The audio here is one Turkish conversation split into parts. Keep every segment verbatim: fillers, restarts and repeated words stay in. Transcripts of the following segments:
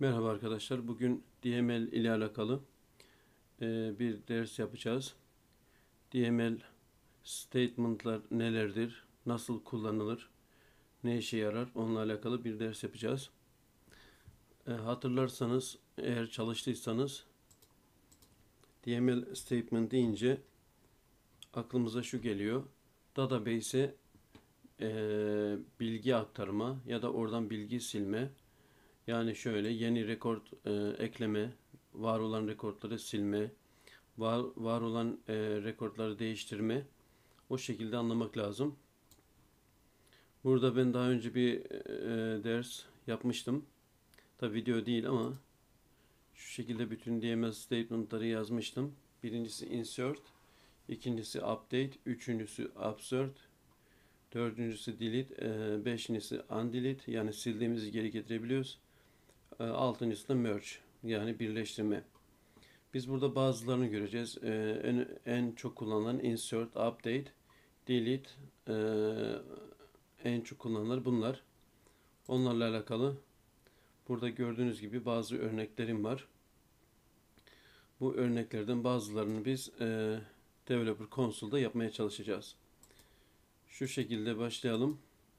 Merhaba arkadaşlar. Bugün D M L ile alakalı e, bir ders yapacağız. D M L statement'lar nelerdir, nasıl kullanılır, ne işe yarar, onunla alakalı bir ders yapacağız. E, hatırlarsanız, eğer çalıştıysanız D M L statement deyince aklımıza şu geliyor. Database'e e, bilgi aktarma ya da oradan bilgi silme. Yani şöyle yeni rekord e, ekleme, var olan rekortları silme, var, var olan e, rekortları değiştirme, o şekilde anlamak lazım. Burada ben daha önce bir e, ders yapmıştım. Tabi video değil ama şu şekilde bütün D M L statement'ları yazmıştım. Birincisi insert, ikincisi update, üçüncüsü absurd, dördüncüsü delete, e, beşincisi undelete, yani sildiğimizi geri getirebiliyoruz. E, altıncısı da merge, yani birleştirme. Biz burada bazılarını göreceğiz. Ee, en, en çok kullanılan insert, update, delete, e, en çok kullanılan bunlar. Onlarla alakalı burada gördüğünüz gibi bazı örneklerim var. Bu örneklerden bazılarını biz e, Developer Console'da yapmaya çalışacağız. Şu şekilde başlayalım.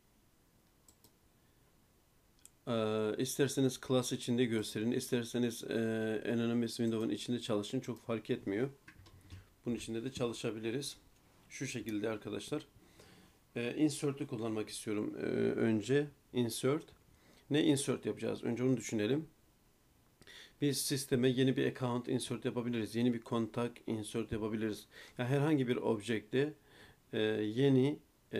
Ee, isterseniz class içinde gösterin, isterseniz e, Anonymous Window'un içinde çalışın, çok fark etmiyor. Bunun içinde de çalışabiliriz. Şu şekilde arkadaşlar. Ee, insert'ü kullanmak istiyorum. Ee, önce insert. Ne insert yapacağız? Önce onu düşünelim. Biz sisteme yeni bir account insert yapabiliriz. Yeni bir kontak insert yapabiliriz. Yani herhangi bir objekte e, yeni e,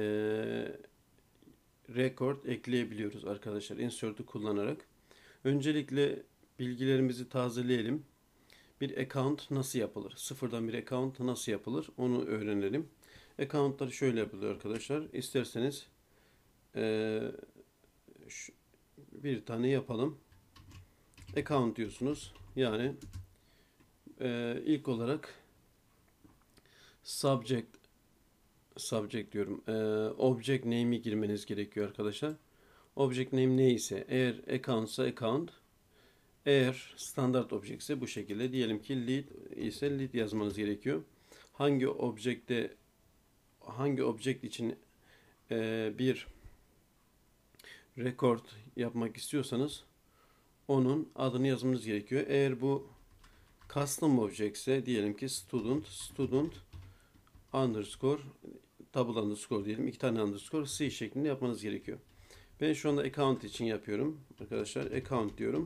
record ekleyebiliyoruz arkadaşlar. Insert'ü kullanarak. Öncelikle bilgilerimizi tazeleyelim. Bir account nasıl yapılır? Sıfırdan bir account nasıl yapılır? Onu öğrenelim. Account'ları şöyle yapılıyor arkadaşlar. İsterseniz e, şu, bir tane yapalım. Account diyorsunuz. Yani e, ilk olarak subject subject diyorum. E, object name'i girmeniz gerekiyor arkadaşlar. Object name neyse, eğer account ise account, eğer standart object ise bu şekilde. Diyelim ki lead ise lead yazmanız gerekiyor. Hangi objekte hangi object için e, bir record yapmak istiyorsanız onun adını yazmanız gerekiyor. Eğer bu custom object ise diyelim ki student student underscore double underscore diyelim, iki tane underscore c şeklinde yapmanız gerekiyor. Ben şu anda account için yapıyorum arkadaşlar. Account diyorum.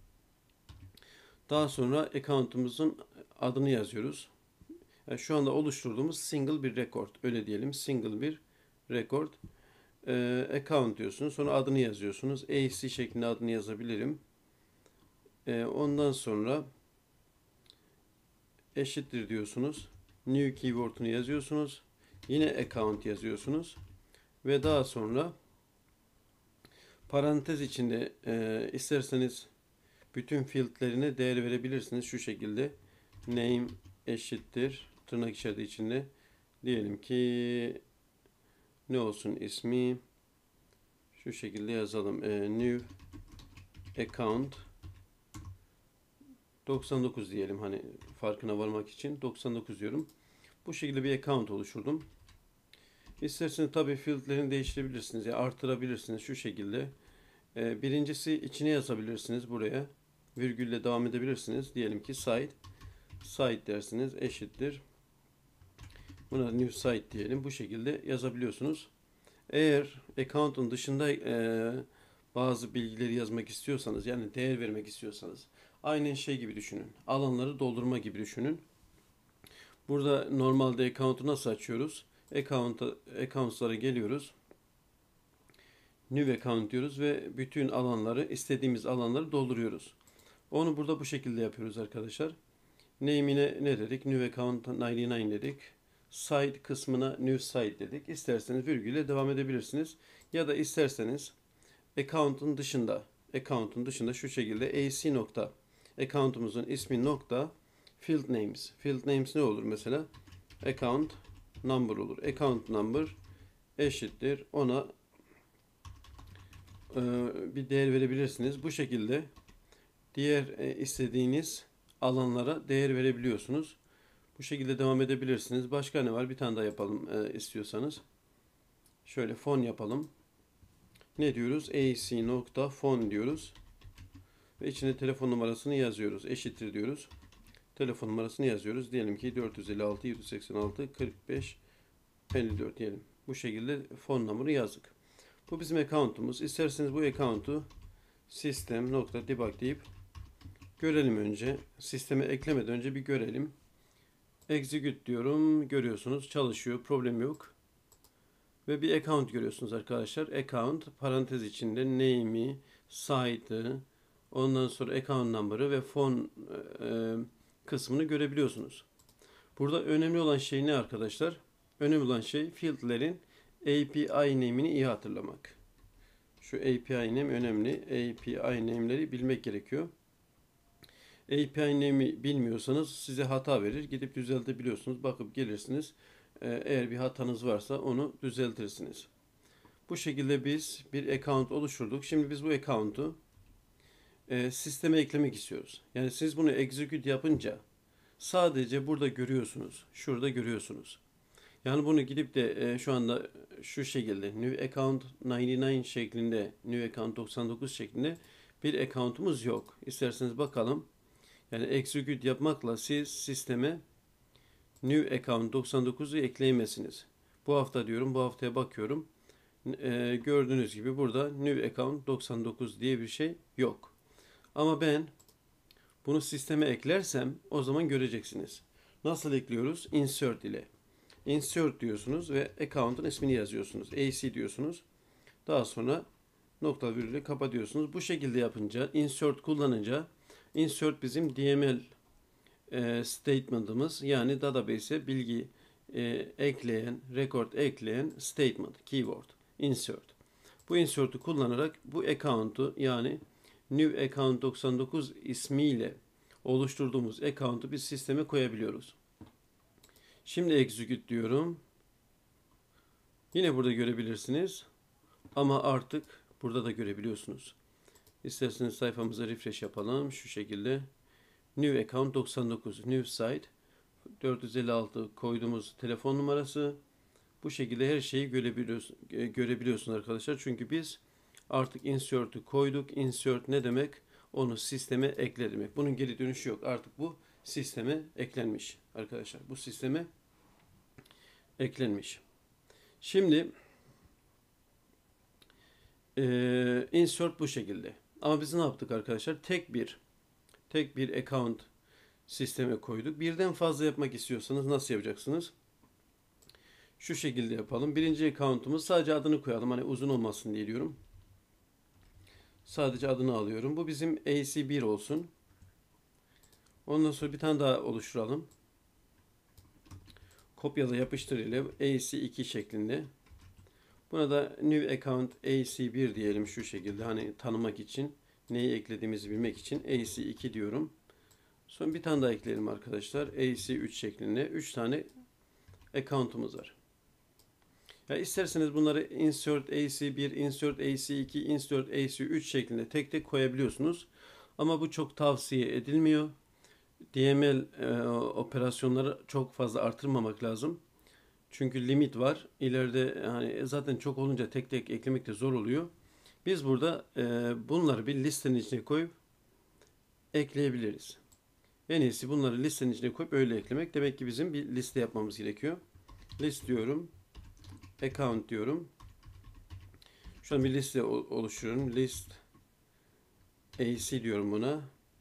Daha sonra account'umuzun adını yazıyoruz. Yani şu anda oluşturduğumuz single bir record, öyle diyelim, single bir record. Ee, account diyorsunuz. Sonra adını yazıyorsunuz. A C şeklinde adını yazabilirim. Ee, ondan sonra eşittir diyorsunuz. New keyword'unu yazıyorsunuz. Yine account yazıyorsunuz. Ve daha sonra parantez içinde e, isterseniz bütün field'lerine değer verebilirsiniz. Şu şekilde name eşittir tırnak içeride içinde. Diyelim ki ne olsun ismi? Şu şekilde yazalım. E, new account doksan dokuz diyelim, hani farkına varmak için doksan dokuz diyorum. Bu şekilde bir account oluşturdum. İsterseniz tabii field'lerini değiştirebilirsiniz ya yani artırabilirsiniz şu şekilde. Ee, birincisi içine yazabilirsiniz buraya. Virgülle devam edebilirsiniz. Diyelim ki site. Site dersiniz eşittir. Buna new site diyelim. Bu şekilde yazabiliyorsunuz. Eğer account'un dışında e, bazı bilgileri yazmak istiyorsanız, yani değer vermek istiyorsanız, aynı şey gibi düşünün. Alanları doldurma gibi düşünün. Burada normalde account'u nasıl açıyoruz? Account'a, accounts'lara geliyoruz. New account diyoruz ve bütün alanları, istediğimiz alanları dolduruyoruz. Onu burada bu şekilde yapıyoruz arkadaşlar. Name'ine ne dedik? New account doksan dokuz dedik. Site kısmına new site dedik. İsterseniz virgülle devam edebilirsiniz. Ya da isterseniz account'un dışında, account'un dışında şu şekilde ac nokta, account'umuzun ismi nokta, field names. Field names ne olur mesela? Account number olur. Account number eşittir. Ona e, bir değer verebilirsiniz. Bu şekilde diğer e, istediğiniz alanlara değer verebiliyorsunuz. Bu şekilde devam edebilirsiniz. Başka ne var? Bir tane daha yapalım e, istiyorsanız. Şöyle fon yapalım. Ne diyoruz? ac.phone diyoruz. Ve içine telefon numarasını yazıyoruz. Eşittir diyoruz. Telefon numarasını yazıyoruz. Diyelim ki dört yüz elli altı yedi yüz seksen altı kırk beş elli dört diyelim. Bu şekilde fon numarası yazdık. Bu bizim account'umuz. İsterseniz bu account'u system.debug deyip görelim önce. Sisteme eklemeden önce bir görelim. Execute diyorum. Görüyorsunuz çalışıyor. Problem yok. Ve bir account görüyorsunuz arkadaşlar. Account parantez içinde name'i, site'ı, ondan sonra account number'ı ve fon e, kısmını görebiliyorsunuz. Burada önemli olan şey ne arkadaşlar? Önemli olan şey field'lerin A P I name'ini iyi hatırlamak. Şu A P I name önemli. A P I name'leri bilmek gerekiyor. A P I name'i bilmiyorsanız size hata verir. Gidip düzeltebiliyorsunuz. Bakıp gelirsiniz. Eğer bir hatanız varsa onu düzeltirsiniz. Bu şekilde biz bir account oluşturduk. Şimdi biz bu account'u e, sisteme eklemek istiyoruz. Yani siz bunu execute yapınca sadece burada görüyorsunuz. Şurada görüyorsunuz. Yani bunu gidip de e, şu anda şu şekilde new account doksan dokuz şeklinde, new account doksan dokuz şeklinde bir account'umuz yok. İsterseniz bakalım. Yani execute yapmakla siz sisteme new account doksan dokuzu ekleyemezsiniz. Bu hafta diyorum, bu haftaya bakıyorum. E, gördüğünüz gibi burada new account doksan dokuz diye bir şey yok. Ama ben bunu sisteme eklersem o zaman göreceksiniz. Nasıl ekliyoruz? Insert ile. Insert diyorsunuz ve account'un ismini yazıyorsunuz. A C diyorsunuz. Daha sonra nokta virgülü kapatıyorsunuz. Bu şekilde yapınca, insert kullanınca, insert bizim D M L e, statement'ımız, yani database'e bilgi e, ekleyen, record ekleyen statement, keyword, insert. Bu insert'ü kullanarak bu account'u, yani new account doksan dokuz ismiyle oluşturduğumuz account'u biz sisteme koyabiliyoruz. Şimdi execute diyorum. Yine burada görebilirsiniz. Ama artık burada da görebiliyorsunuz. İsterseniz sayfamıza refresh yapalım. Şu şekilde. New account doksan dokuz. New site. dört yüz elli altı koyduğumuz telefon numarası. Bu şekilde her şeyi görebiliyorsun, görebiliyorsunuz arkadaşlar. Çünkü biz artık insert'ü koyduk. Insert ne demek? Onu sisteme ekle demek. Bunun geri dönüşü yok. Artık bu sisteme eklenmiş arkadaşlar. Bu sisteme eklenmiş. Şimdi e, insert bu şekilde. Ama biz ne yaptık arkadaşlar? Tek bir tek bir account sisteme koyduk. Birden fazla yapmak istiyorsanız nasıl yapacaksınız? Şu şekilde yapalım. Birinci account'umuz, sadece adını koyalım. Hani uzun olmasın diye diyorum. Sadece adını alıyorum. Bu bizim A C bir olsun. Ondan sonra bir tane daha oluşturalım. Kopyala yapıştır ile A C iki şeklinde. Buna da new account A C bir diyelim şu şekilde. Hani tanımak için, neyi eklediğimizi bilmek için A C iki diyorum. Sonra bir tane daha ekleyelim arkadaşlar. A C üç şeklinde. üç tane account'umuz var. Ya isterseniz bunları insert A C bir, insert A C iki, insert A C üç şeklinde tek tek koyabiliyorsunuz. Ama bu çok tavsiye edilmiyor. D M L e, operasyonları çok fazla artırmamak lazım. Çünkü limit var. İleride yani zaten çok olunca tek tek eklemek de zor oluyor. Biz burada e, bunları bir listenin içine koyup ekleyebiliriz. En iyisi bunları listenin içine koyup öyle eklemek. Demek ki bizim bir liste yapmamız gerekiyor. List diyorum. Account diyorum. Şu an bir liste oluşturuyorum. List A C diyorum buna.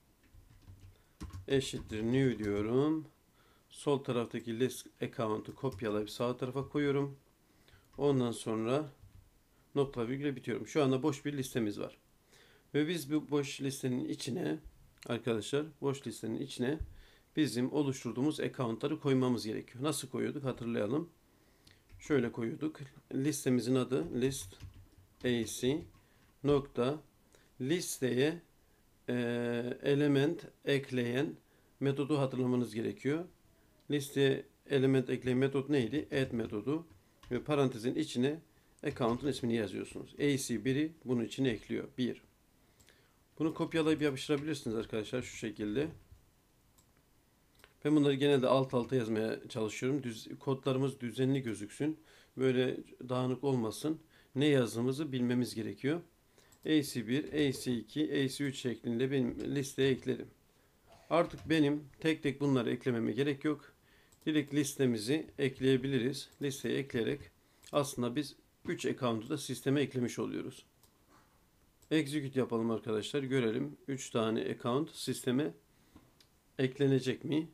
Eşittir new diyorum. Sol taraftaki list account'u kopyalayıp sağ tarafa koyuyorum. Ondan sonra nokta virgüle bitiyorum. Şu anda boş bir listemiz var. Ve biz bu boş listenin içine arkadaşlar, boş listenin içine bizim oluşturduğumuz account'ları koymamız gerekiyor. Nasıl koyuyorduk hatırlayalım. Şöyle koyuyorduk. Listemizin adı list A C nokta listeye e, element ekleyen metodu hatırlamanız gerekiyor. Listeye element ekleyen metot neydi? Add metodu ve parantezin içine account'un ismini yazıyorsunuz. A C biri bunun içine ekliyor. bir. Bunu kopyalayıp yapıştırabilirsiniz arkadaşlar şu şekilde. Ben bunları genelde alt alta yazmaya çalışıyorum. Düz, kodlarımız düzenli gözüksün. Böyle dağınık olmasın. Ne yazdığımızı bilmemiz gerekiyor. A C bir, A C iki, A C üç şeklinde benim listeye ekledim. Artık benim tek tek bunları eklememe gerek yok. Direkt listemizi ekleyebiliriz. Listeye ekleyerek aslında biz üç account'u da sisteme eklemiş oluyoruz. Execute yapalım arkadaşlar. Görelim üç tane account sisteme eklenecek mi?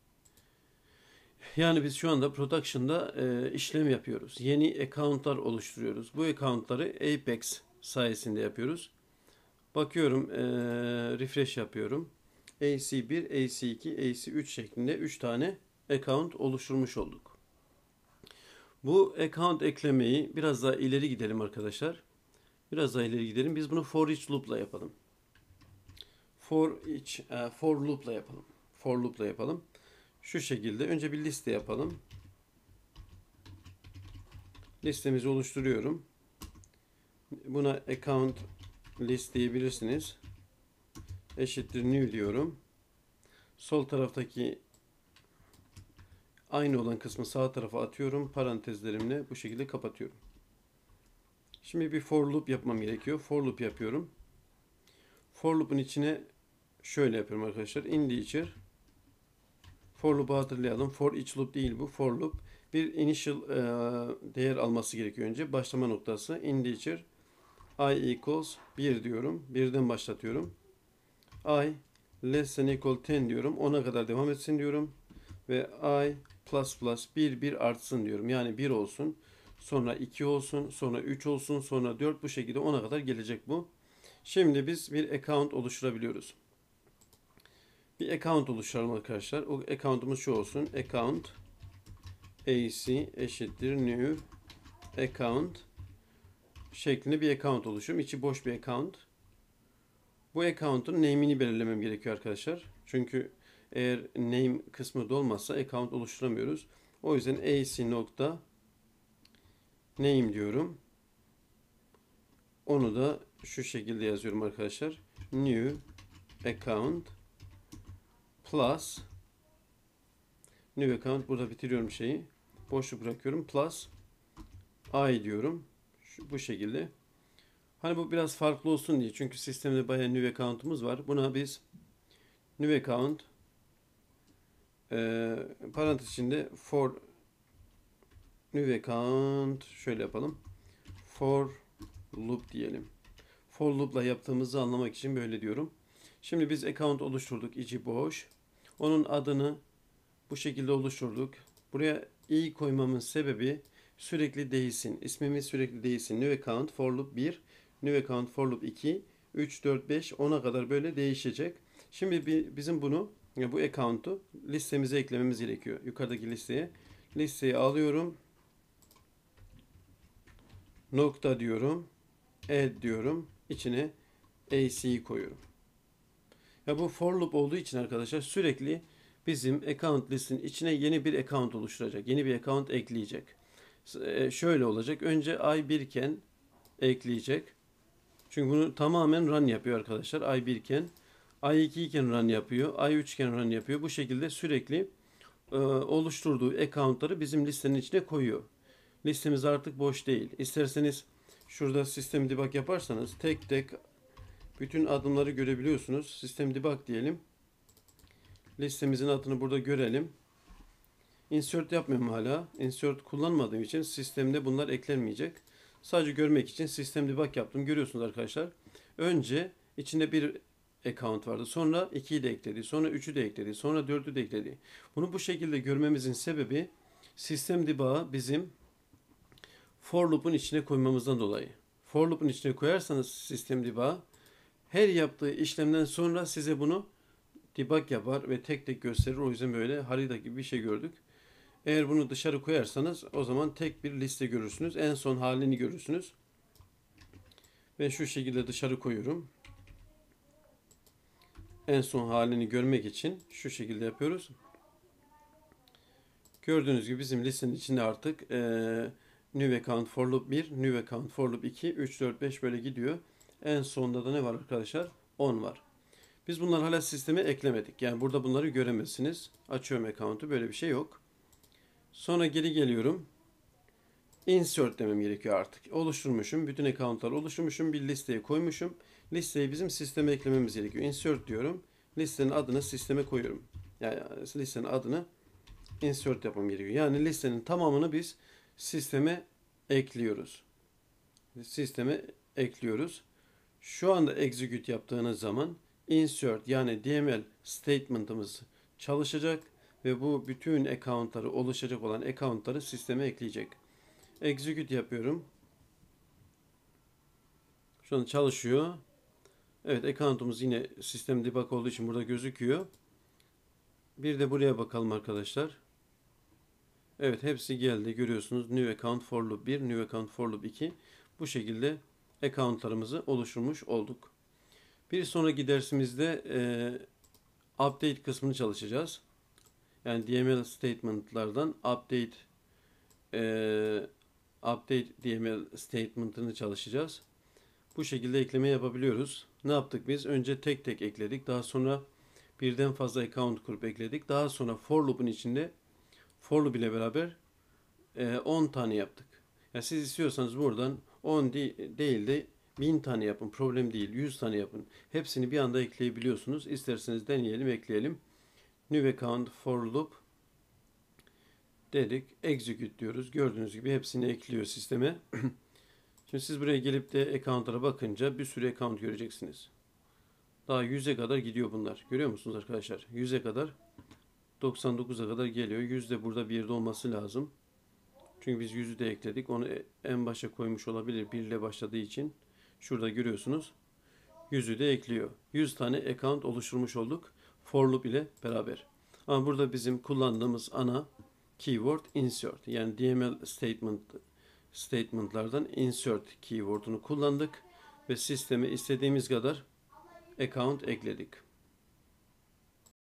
Yani biz şu anda production'da e, işlem yapıyoruz. Yeni account'lar oluşturuyoruz. Bu account'ları Apex sayesinde yapıyoruz. Bakıyorum, e, refresh yapıyorum. A C bir, A C iki, A C üç şeklinde üç tane account oluşturmuş olduk. Bu account eklemeyi biraz daha ileri gidelim arkadaşlar. Biraz daha ileri gidelim. Biz bunu for each loop'la yapalım. For each, e, for loop'la yapalım. For loop'la yapalım. Şu şekilde önce bir liste yapalım. Listemizi oluşturuyorum. Buna account list diyebilirsiniz. Eşittir new diyorum. Sol taraftaki aynı olan kısmı sağ tarafa atıyorum. Parantezlerimle bu şekilde kapatıyorum. Şimdi bir for loop yapmam gerekiyor. For loop yapıyorum. For loop'un içine şöyle yapıyorum arkadaşlar. Integer. For loop'u hatırlayalım. For each loop değil bu. For loop. Bir initial e, değer alması gerekiyor önce. Başlama noktası. Integer. I equals bir diyorum. birden başlatıyorum. I less than equal on diyorum. ona kadar devam etsin diyorum. Ve I plus plus bir bir artsın diyorum. Yani bir olsun. Sonra iki olsun. Sonra üç olsun. Sonra dört. Bu şekilde ona kadar gelecek bu. Şimdi biz bir account oluşturabiliyoruz. Bir account oluşturalım arkadaşlar. O account'umuz şu olsun. Account ac eşittir new account şeklinde bir account oluşurum. İçi boş bir account. Bu account'un name'ini belirlemem gerekiyor arkadaşlar. Çünkü eğer name kısmı dolmazsa account oluşturamıyoruz. O yüzden ac nokta name diyorum. Onu da şu şekilde yazıyorum arkadaşlar. New account plus new account, burada bitiriyorum şeyi. Boşluk bırakıyorum. Plus I diyorum. Şu, bu şekilde. Hani bu biraz farklı olsun diye. Çünkü sistemde bayağı new account'umuz var. Buna biz new account e, parantez içinde for new account şöyle yapalım. For loop diyelim. For loop'la yaptığımızı anlamak için böyle diyorum. Şimdi biz account oluşturduk. İçi boş. Onun adını bu şekilde oluşturduk. Buraya i koymamın sebebi sürekli değişsin. İsmimiz sürekli değişsin. New account for loop bir, new account for loop iki, üç, dört, beş, ona kadar böyle değişecek. Şimdi bir, bizim bunu, bu account'u listemize eklememiz gerekiyor. Yukarıdaki listeye. Listeyi alıyorum. Nokta diyorum. Add diyorum. İçine ac'yi koyuyorum. Ya bu for loop olduğu için arkadaşlar sürekli bizim account listinin içine yeni bir account oluşturacak. Yeni bir account ekleyecek. Ee, şöyle olacak. Önce i bir iken ekleyecek. Çünkü bunu tamamen run yapıyor arkadaşlar. i bir iken, i iki iken run yapıyor. i üç iken run yapıyor. Bu şekilde sürekli e, oluşturduğu accountları bizim listenin içine koyuyor. Listemiz artık boş değil. İsterseniz şurada sistem debug yaparsanız tek tek bütün adımları görebiliyorsunuz. System debug diyelim. Listemizin adını burada görelim. Insert yapmıyorum hala. Insert kullanmadığım için sistemde bunlar eklenmeyecek. Sadece görmek için System debug yaptım. Görüyorsunuz arkadaşlar. Önce içinde bir account vardı. Sonra ikiyi de ekledi. Sonra üçü de ekledi. Sonra dördü de ekledi. Bunu bu şekilde görmemizin sebebi System debug'ı bizim for loop'un içine koymamızdan dolayı. For loop'un içine koyarsanız System debug'ı her yaptığı işlemden sonra size bunu debug yapar ve tek tek gösterir. O yüzden böyle harita gibi bir şey gördük. Eğer bunu dışarı koyarsanız o zaman tek bir liste görürsünüz. En son halini görürsünüz. Ve şu şekilde dışarı koyuyorum. En son halini görmek için şu şekilde yapıyoruz. Gördüğünüz gibi bizim listenin içinde artık e, new account for loop bir, new account for loop iki, üç, dört, beş böyle gidiyor. En sonunda da ne var arkadaşlar? on var. Biz bunları hala sisteme eklemedik. Yani burada bunları göremezsiniz. Açıyorum account'u. Böyle bir şey yok. Sonra geri geliyorum. Insert demem gerekiyor artık. Oluşturmuşum. Bütün account'ları oluşturmuşum. Bir listeye koymuşum. Listeyi bizim sisteme eklememiz gerekiyor. Insert diyorum. Listenin adını sisteme koyuyorum. Yani listenin adını insert yapmam gerekiyor. Yani listenin tamamını biz sisteme ekliyoruz. Sisteme ekliyoruz. Şu anda execute yaptığınız zaman insert yani D M L statement'ımız çalışacak ve bu bütün account'ları oluşacak olan account'ları sisteme ekleyecek. Execute yapıyorum. Şu an çalışıyor. Evet, account'umuz yine sistem debug olduğu için burada gözüküyor. Bir de buraya bakalım arkadaşlar. Evet, hepsi geldi. Görüyorsunuz. New account for loop bir, new account for loop iki. Bu şekilde account'larımızı oluşturmuş olduk. Bir sonraki dersimizde e, update kısmını çalışacağız. Yani D M L statement'lardan update e, update D M L statement'ını çalışacağız. Bu şekilde ekleme yapabiliyoruz. Ne yaptık biz? Önce tek tek ekledik. Daha sonra birden fazla account kurup ekledik. Daha sonra for loop'un içinde for loop ile beraber e, on tane yaptık. Yani siz istiyorsanız buradan on değil de bin tane yapın. Problem değil. yüz tane yapın. Hepsini bir anda ekleyebiliyorsunuz. İsterseniz deneyelim, ekleyelim. New account for loop dedik. Execute diyoruz. Gördüğünüz gibi hepsini ekliyor sisteme. Şimdi siz buraya gelip de account'lara bakınca bir sürü account göreceksiniz. Daha yüze kadar gidiyor bunlar. Görüyor musunuz arkadaşlar? yüze kadar, doksan dokuza kadar geliyor. yüz de burada bir yerde olması lazım. Çünkü biz yüzü de ekledik. Onu en başa koymuş olabilir. bir ile başladığı için. Şurada görüyorsunuz. yüzü de ekliyor. yüz tane account oluşturmuş olduk. For loop ile beraber. Ama burada bizim kullandığımız ana keyword insert. Yani D M L statement statement'lardan insert keyword'unu kullandık ve sisteme istediğimiz kadar account ekledik.